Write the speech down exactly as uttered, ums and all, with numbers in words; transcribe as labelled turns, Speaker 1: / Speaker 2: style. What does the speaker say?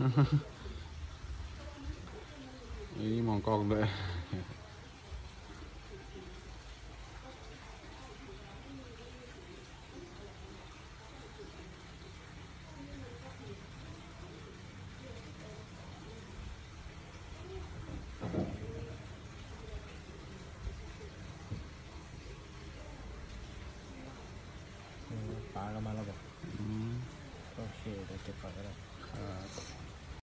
Speaker 1: นี่มองกล้องด้วย
Speaker 2: ปลาเรามาแล้วบอก
Speaker 1: อืม
Speaker 2: โอเคเดี๋ยวเก็บก่อนก็ได้